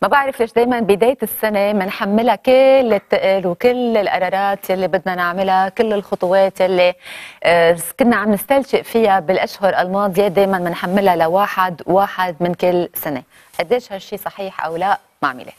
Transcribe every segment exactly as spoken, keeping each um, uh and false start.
ما بعرف ليش دايما بداية السنة بنحملها كل التقل وكل القرارات اللي بدنا نعملها، كل الخطوات اللي آه كنا عم نستلشق فيها بالأشهر الماضية دايما بنحملها لواحد واحد من كل سنة. قديش هالشي صحيح أو لا؟ مع ميلاد.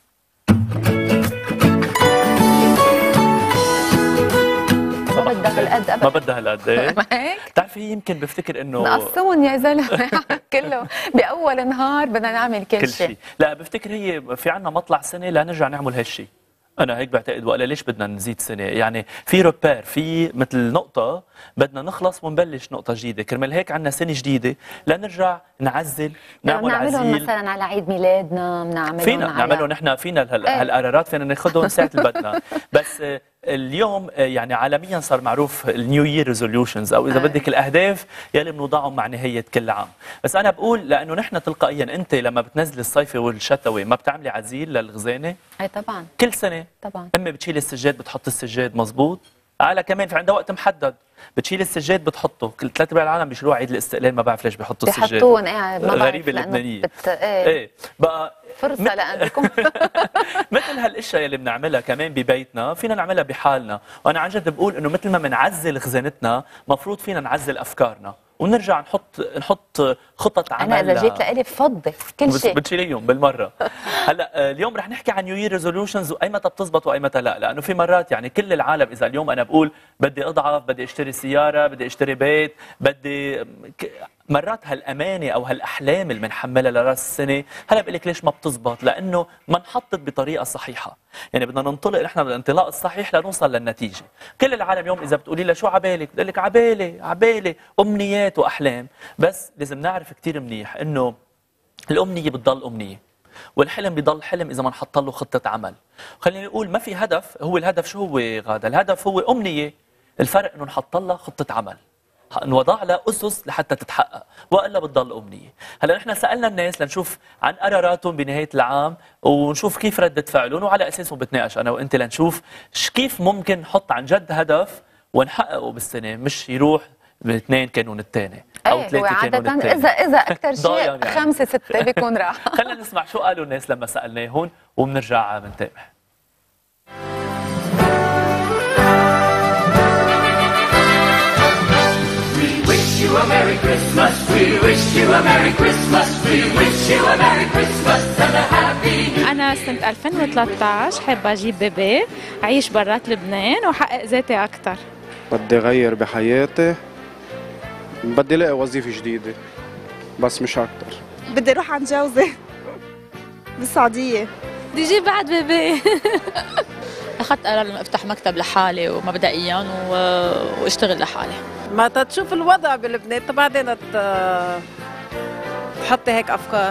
ما بدها هالقد ابدا، ما بدها هالقد ايه؟ ما هيك؟ بتعرفي يمكن بفتكر انه نقسمهم يا زلمه كله باول نهار بدنا نعمل كل, كل شيء. شيء. لا بفتكر هي في عنا مطلع سنه لنرجع نعمل هالشيء. انا هيك بعتقد، ولا ليش بدنا نزيد سنه؟ يعني في روبير، في مثل نقطه بدنا نخلص ونبلش نقطه جديده، كرمال هيك عنا سنه جديده لنرجع نعزل، نعمل عزيل. بنعملهم مثلا على عيد ميلادنا، بنعملهم فينا على... نعملهم نحن، فينا هالقرارات فينا ناخذهم ساعه اللي بدنا. بس اليوم يعني عالميا صار معروف النيو يير ريزوليوشنز، او اذا بدك الاهداف يلي بنوضعهم مع نهايه كل عام. بس انا بقول لانه نحن تلقائيا، انت لما بتنزلي الصيفي والشتوي ما بتعملي عزيل للخزانه؟ اي طبعا كل سنه طبعا. امي بتشيل السجاد بتحط السجاد مظبوط، على كمان في عندها وقت محدد بتشيل السجاد بتحطه. كل ثلاث ارباع العالم بيشيلوه عيد الاستقلال، ما بعرف ليش بيحطوا السجاد، بيحطوهم قاعد غريبه اللبنانيه. بت... ايه. ايه بقى فرصه مت... لانكم مثل هالاشياء اللي بنعملها كمان ببيتنا فينا نعملها بحالنا. وانا عن جد بقول انه مثل ما بنعزل خزانتنا مفروض فينا نعزل افكارنا ونرجع نحط نحط خطط عمل. انا اذا جيت لإلي بفضي كل شيء بتشيليهم بالمره. هلا اليوم رح نحكي عن نيو يير ريزوليوشنز واي متى بتزبط واي متى لا، لانه في مرات يعني كل العالم، اذا اليوم انا بقول بدي اضعف، بدي اشتري سياره، بدي اشتري بيت، بدي مرات هالامانه او هالاحلام اللي بنحملها لراس السنه، هلا بقول لك ليش ما بتزبط؟ لانه ما انحطت بطريقه صحيحه. يعني بدنا ننطلق نحن بالانطلاق الصحيح لنوصل للنتيجه. كل العالم اليوم اذا بتقولي لها شو عبالك؟ بتقول لك عبالي عبالي امنيات واحلام. بس لازم نعرف كثير منيح انه الامنيه بتضل امنيه، والحلم بيضل حلم اذا ما نحط له خطه عمل. خلينا نقول ما في هدف، هو الهدف شو هو غاده؟ الهدف هو امنيه، الفرق انه نحط لها خطه عمل، نوضع لها اسس لحتى تتحقق، والا بتضل امنيه. هلا نحن سالنا الناس لنشوف عن قراراتهم بنهايه العام ونشوف كيف رده فعلهم، وعلى اساسه بتناقش انا وانت لنشوف كيف ممكن نحط عن جد هدف ونحققه بالسنه، مش يروح باثنين كانون الثاني او ايه ثلاثه كانون الثاني. اذا اذا اكثر شيء يعني. خمسه سته بيكون راح. خلينا نسمع شو قالوا الناس لما سالناهم وبنرجع بنتابع. you a Merry Christmas, we wish you a Merry Christmas, we wish you a Merry Christmas and a Happy. أنا سنة ألفين وثلاثة عشر حابة أجيب بيبي، أعيش برات لبنان وحقق ذاتي أكثر. بدي أغير بحياتي، بدي ألاقي وظيفة جديدة، بس مش أكثر. بدي أروح عن جوزي بالسعودية. بدي أجيب بعد بيبي. أخذت قرار إنه أفتح مكتب لحالي ومبدئيا واشتغل لحالي. ما تشوف الوضع بلبنان بعدين تحطي هيك أفكار.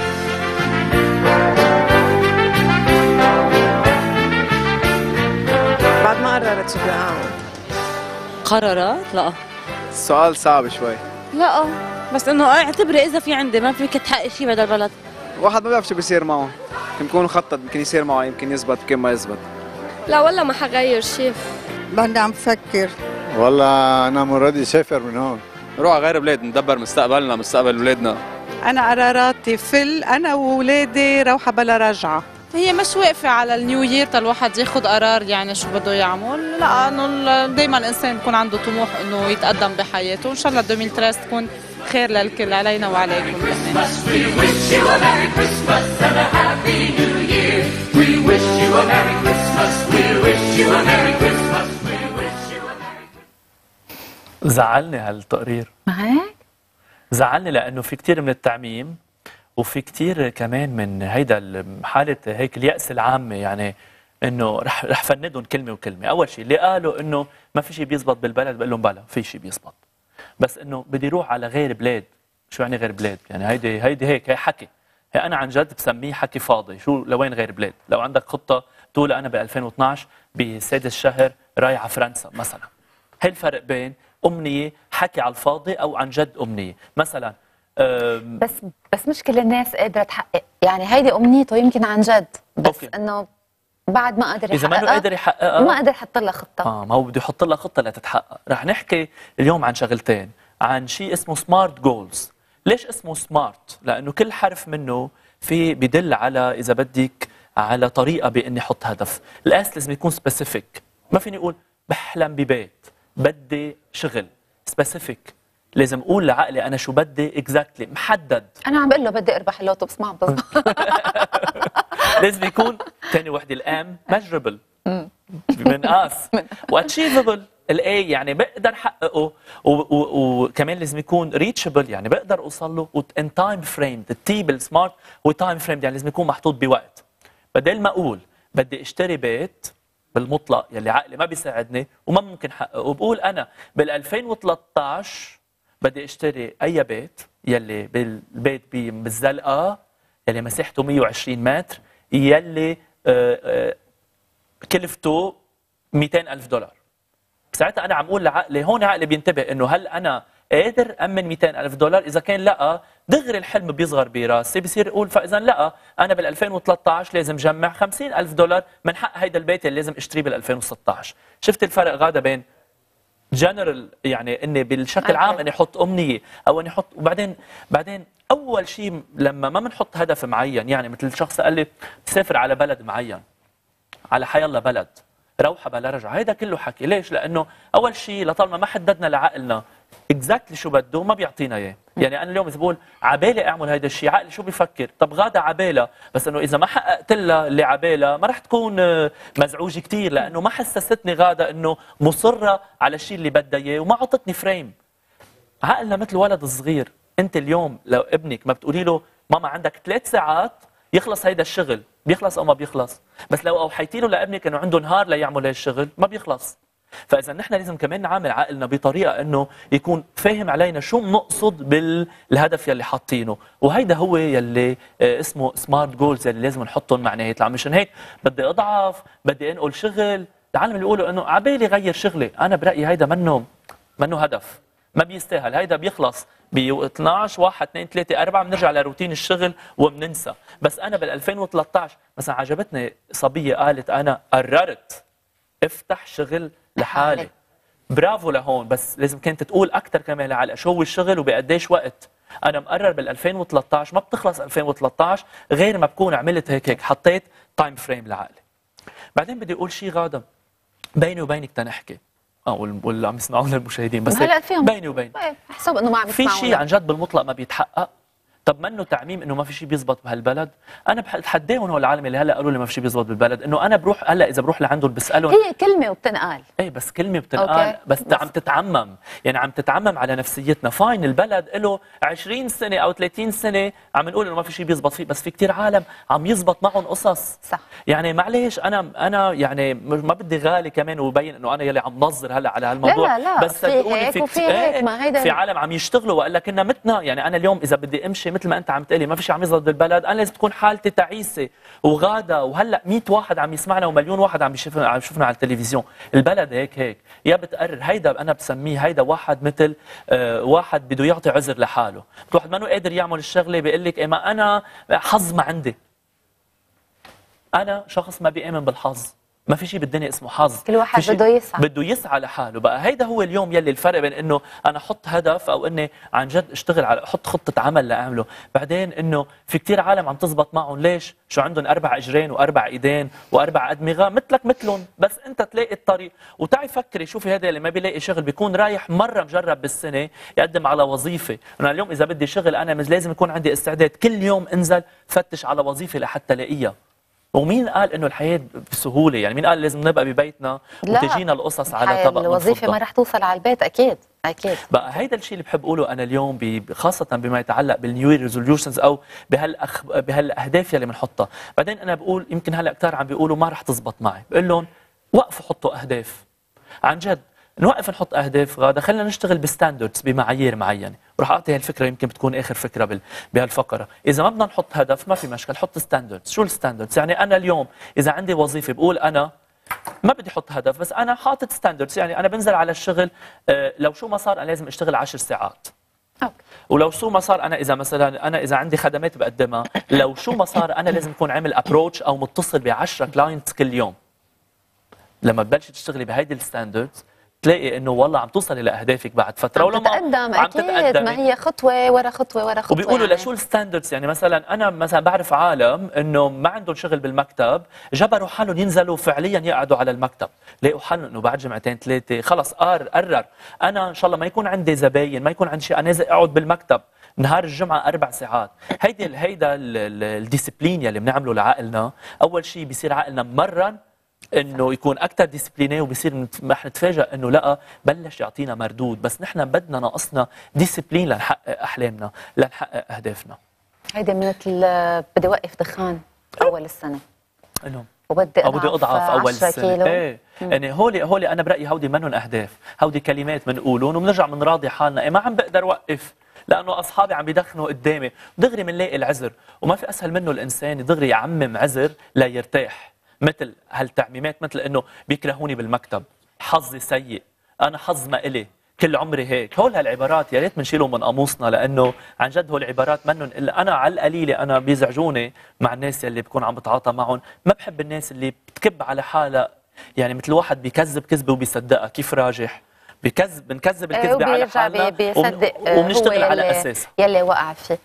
بعد ما قررت شو بدي أعمل. قرارات؟ لا. السؤال صعب شوي. لا بس إنه اعتبري إذا في عندي ما فيك تحققي شيء بهذا البلد. الواحد ما بيعرف شو بيصير معه، يمكن يكون خطط، يمكن يصير معه، يمكن يزبط، يمكن ما يزبط. لا والله ما حغير شيء. بدي عم بفكر. والله أنا مرادي أسافر من هون. نروح على غير بلاد، ندبر مستقبلنا، مستقبل أولادنا. أنا قراراتي فل، أنا وولادي روحة بلا رجعة. هي مش واقفة على النيو يير الواحد ياخذ قرار يعني شو بده يعمل، لا انه دائما الانسان يكون عنده طموح انه يتقدم بحياته، وان شاء الله ألفين وثلاثة عشر تكون خير للكل علينا وعليكم. زعلني هالتقرير. ما هيك؟ زعلني لانه في كثير من التعميم، وفي كثير كمان من هيدا حاله هيك اليأس العامه، يعني انه رح رح فندهم كلمه وكلمه. اول شيء اللي قالوا انه ما في شيء بيزبط بالبلد، بقول لهم بلا في شيء بيزبط، بس انه بدي روح على غير بلاد. شو يعني غير بلاد؟ يعني هيدي هيدي هيك هي حكي، هي انا عن جد بسميه حكي فاضي. شو لوين غير بلاد؟ لو عندك خطه تقول انا ب ألفين واثنعش بسادس الشهر رايح على فرنسا مثلا، هي الفرق بين امنيه حكي على الفاضي او عن جد امنيه. مثلا بس بس مش كل الناس قادره تحقق، يعني هيدي امنيته يمكن عن جد، بس انه بعد ما قادر يحققها، اذا ما قادر يحققها ما قادر يحط لها خطه. اه ما هو بده يحط لها خطه لتتحقق. رح نحكي اليوم عن شغلتين، عن شيء اسمه سمارت جولز. ليش اسمه سمارت؟ لانه كل حرف منه في بدل على اذا بدك على طريقه باني احط هدف. الاس لازم يكون سبيسيفيك، ما فيني اقول بحلم ببيت، بدي شغل. سبيسيفيك، لازم اقول لعقلي انا شو بدي اكزاكتلي محدد. انا عم بقول له بدي اربح اللوتو بس ما عم بزبط. لازم يكون ثاني وحده الام ميجربل بنقاس واتشيفبل. الاي يعني بقدر احققه، وكمان لازم يكون ريتشبل يعني بقدر اوصل له، وان تايم فريم. التي بالسمارت هو تايم فريم يعني لازم يكون محطوط بوقت. بدل ما اقول بدي اشتري بيت بالمطلق يلي عقلي ما بيساعدني وما ممكن احققه، بقول انا بال ألفين وثلاثة عشر بدي اشتري اي بيت يلي بالبيت بالزلقه يلي مساحته مية وعشرين متر يلي آآ آآ كلفته مئتين ألف دولار. ساعتها انا عم اقول لعقلي، هون عقلي بينتبه انه هل انا قادر امن مئتين ألف دولار؟ اذا كان لا دغري الحلم بيصغر براسي، بصير اقول فاذا لا انا بال ألفين وثلاثة عشر لازم جمع خمسين ألف دولار من حق هيدا البيت اللي لازم اشتريه بال ألفين وستة عشر. شفت الفرق غاده بين جنرال يعني اني بالشكل عام اني احط امنيه او اني احط، وبعدين بعدين اول شيء لما ما بنحط هدف معين، يعني مثل الشخص قال لي تسافر على بلد معين، على حيالله بلد روحه بلا رجعه، هيدا كله حكي. ليش؟ لانه اول شيء لطالما ما حددنا لعقلنا اكزاكتلي شو بده ما بيعطينا اياه. يعني انا اليوم اذا بقول عبالي اعمل هيدا الشيء، عقلي شو بيفكر؟ طب غاده عبالها، بس انه اذا ما حققت لها اللي عبالها ما رح تكون مزعوجه كثير، لانه ما حسستني غاده انه مصره على الشيء اللي بدها اياه وما عطتني فريم. عقلنا مثل ولد صغير، انت اليوم لو ابنك ما بتقولي له ماما عندك ثلاث ساعات يخلص هيدا الشغل، بيخلص او ما بيخلص، بس لو اوحيتي له لابنك انه عنده نهار ليعمل هي الشغل ما بيخلص. فاذا نحن لازم كمان نعامل عقلنا بطريقه انه يكون فاهم علينا شو بنقصد بالهدف يلي حاطينه، وهيدا هو يلي اسمه سمارت جولز اللي لازم نحطهم مع نهايه العام. مشان هيك بدي اضعف، بدي انقل شغل، العالم اللي بيقولوا انه عبالي غير شغلي، انا برايي هيدا منه منه هدف، ما بيستاهل. هيدا بيخلص ب اثنعش واحد اثنين ثلاثة أربعة بنرجع لروتين الشغل وبننسى. بس انا بال ألفين وثلاثة عشر مثلا عجبتني صبيه قالت انا قررت افتح شغل لحالي. برافو لهون، بس لازم كانت تقول اكثر كمان لعقلها شو هو الشغل وبقديش وقت. انا مقرر بال ألفين وثلاثة عشر ما بتخلص ألفين وثلاثة عشر غير ما بكون عملت هيك هيك، حطيت تايم فريم لعقلي. بعدين بدي اقول شيء غاده بيني وبينك تنحكي اه واللي عم يسمعونا المشاهدين، بس بيني وبين حسب انه ما عم يسمعونا في شيء عن جد بالمطلق ما بيتحقق. طب منه تعميم انه ما في شيء بيزبط بهالبلد. انا بتحداهم هو العالم اللي هلا قالوا لي ما في شيء بيزبط بالبلد، انه انا بروح هلا اذا بروح لعندهم بسالهم هي كلمه وبتنقال. ايه بس كلمه بتنقال، بس, بس عم تتعمم، يعني عم تتعمم على نفسيتنا. فاين البلد له عشرين سنه او ثلاثين سنه عم نقول انه ما في شيء بيزبط فيه، بس في كثير عالم عم يزبط معهم قصص. صح. يعني معلش انا انا يعني ما بدي غالي كمان وبين انه انا يلي عم نظر هلا على هالموضوع. لا لا لا بس صدقوني في كثير هيك ما هيدا في عالم عم يشتغلوا وقال لك كنا متنا. يعني انا اليوم اذا بدي امشي مثل ما انت عم تقلي ما في شيء عم يزبط بالبلد، انا لازم تكون حالتي تعيسه وغاده، وهلا مئة واحد عم يسمعنا ومليون واحد عم يشوفنا عم يشوفنا على التلفزيون. البلد هيك هيك يا بتقرر. هيدا انا بسميه هيدا واحد مثل آه واحد بده يعطي عذر لحاله، واحد ما قادر يعمل الشغله بيقول لك إيه ما انا حظ ما عندي. انا شخص ما بيامن بالحظ، ما في شيء بالدنيا اسمه حظ، كل واحد بده يسعى بده يسعى لحاله. بقى هيدا هو اليوم يلي الفرق بين انه انا احط هدف او اني عن جد اشتغل على احط خطه عمل لاعمله. بعدين انه في كثير عالم عم تزبط معهم. ليش؟ شو عندهم اربع اجرين واربع ايدين واربع ادمغه مثلك مثلهم، بس انت تلاقي الطريق. وتعي فكري شوفي هذا اللي ما بيلاقي شغل بيكون رايح مره مجرب بالسنه يقدم على وظيفه. انا اليوم اذا بدي شغل انا لازم يكون عندي استعداد كل يوم انزل فتش على وظيفه لحتى الاقيها. ومين قال انه الحياه بسهوله؟ يعني مين قال لازم نبقى ببيتنا وتجينا القصص على طبق من الوظيفه ما رح توصل على البيت. اكيد اكيد. بقى هيدا الشيء اللي بحب اقوله انا اليوم خاصه بما يتعلق بالنيو يير ريزوليوشنز او بهالأخ... بهالاهداف يلي بنحطها. بعدين انا بقول يمكن هلا كثار عم بيقولوا ما رح تزبط معي، بقول لهم وقفوا حطوا اهداف. عن جد نوقف نحط اهداف غاده، خلينا نشتغل بستاندردز بمعايير معينه. وراح اعطي هالفكره يمكن بتكون اخر فكره بال... بهالفقره. اذا ما بدنا نحط هدف ما في مشكل، حط ستاندردز. شو الستاندردز؟ يعني انا اليوم اذا عندي وظيفه بقول انا ما بدي احط هدف، بس انا حاطط ستاندردز. يعني انا بنزل على الشغل آه لو شو ما صار انا لازم اشتغل عشر ساعات. أوكي. ولو شو ما صار انا اذا مثلا انا اذا عندي خدمات بقدمها لو شو ما صار انا لازم اكون عامل ابروتش او متصل ب عشرة كلاينتس كل يوم. لما تبلشي تشتغلي بهيدي الستاندردز تلاقي انه والله عم توصلي لاهدافك بعد فتره عم تتقدم اكيد، ما هي خطوه ورا خطوه ورا خطوه. وبيقولوا يعني. لشو الستاندردز، يعني مثلا انا مثلا بعرف عالم انه ما عندهم شغل بالمكتب، جبروا حالهم ينزلوا فعليا يقعدوا على المكتب، لقوا حالهم انه بعد جمعتين ثلاثه خلص قار قرر انا ان شاء الله ما يكون عندي زباين، ما يكون عندي شيء، انا نازل اقعد بالمكتب نهار الجمعه اربع ساعات. هيدي هيدا الديسيبلين يلي بنعمله لعقلنا، اول شيء بيصير عقلنا ممرن انه يكون اكثر ديسيبليني، وبصير رح نتفاجئ انه لا بلش يعطينا مردود، بس نحن بدنا ناقصنا ديسيبلين لنحقق احلامنا، لنحقق اهدافنا. هيدي مثل بدي اوقف دخان اول السنه انه وبدي او بدي اضعف اول السنه. ايه مم. يعني هولي هولي انا برايي هودي منهم اهداف، هودي كلمات بنقولهم وبنرجع بنراضي حالنا، إيه ما عم بقدر اوقف لانه اصحابي عم بيدخنوا قدامي، دغري بنلاقي العذر، وما في اسهل منه الانسان دغري يعمم عذر ليرتاح، مثل هالتعميمات مثل انه بيكرهوني بالمكتب، حظي سيء، انا حظ ما إلي، كل عمري هيك. هول هالعبارات يا ريت بنشيلهم من قاموسنا، لانه عن جد هول العبارات منهم الا انا على القليله انا بيزعجوني مع الناس يلي بكون عم بتعاطى معهم، ما بحب الناس اللي بتكب على حالها، يعني مثل واحد بيكذب كذبه وبيصدقها، كيف راجح؟ بكذب بنكذب الكذبه على حالنا بيصدق وبنشتغل على اساسها يلي وقع فيه.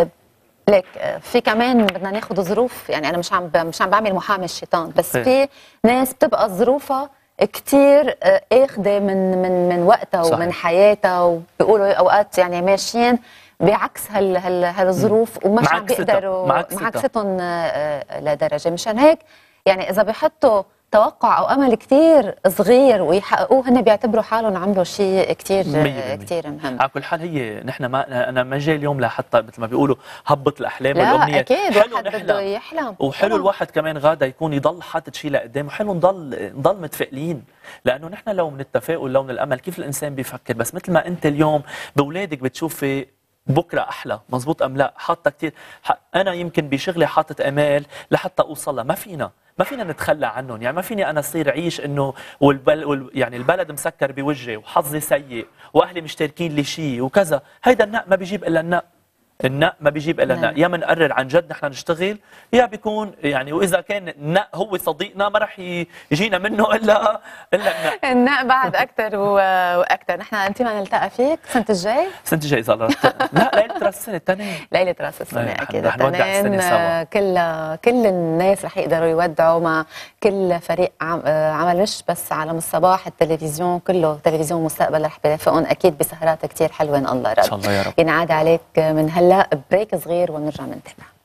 ليك في كمان بدنا ناخذ ظروف، يعني انا مش عم مش عم بعمل محامي الشيطان، بس في ناس بتبقى ظروفها كثير اخذه من من من وقتها صحيح. ومن حياتها، وبيقولوا اوقات يعني ماشيين بعكس هال هال هالظروف ومش عم بيقدروا معكستهم لدرجه. مشان هيك يعني اذا بيحطوا توقع او امل كثير صغير ويحققوه، هن بيعتبروا حالهم عملوا شيء كثير كثير مهم. على كل حال هي نحن ما انا ما جاي اليوم لحتى مثل ما بيقولوا هبط الاحلام لا والامنيات، اكيد واحد بده يحلم، وحلو الواحد كمان غادا يكون يضل حاطط شيء لقدام، وحلو نضل نضل متفائلين، لانه نحن لو من التفاؤل لو من الامل كيف الانسان بيفكر، بس مثل ما انت اليوم باولادك بتشوفي بكره احلى، مزبوط ام لا؟ حاطه كثير، انا يمكن بشغلي حاطط امال لحتى اوصلها، ما فينا ما فينا نتخلى عنهم، يعني ما فيني انا اصير عيش انه والبل وال يعني البلد مسكر بوجهي وحظي سيء واهلي مشتركين لي شيء وكذا، هيدا النق ما بيجيب الا النق، النق ما بيجيب الا النق، يا منقرر عن جد نحن نشتغل، يا بيكون يعني واذا كان النق هو صديقنا ما راح يجينا منه الا الا النق. النق بعد اكثر واكثر. نحن انت ما نلتقى فيك السنه الجاي؟ السنه الجاي اذا الله لا ليله راس السنه الثانيه، ليله راس السنه اكيد رح نودع السنه سوا، كل كل الناس رح يقدروا يودعوا مع كل فريق عمل، مش بس عالم الصباح، التلفزيون كله، تلفزيون مستقبل رح بيرافقهم اكيد بسهرات كثير حلوه ان الله رد. ان شاء الله يا رب. ينعاد عليك من هلا بريك صغير وبنرجع بنتابع.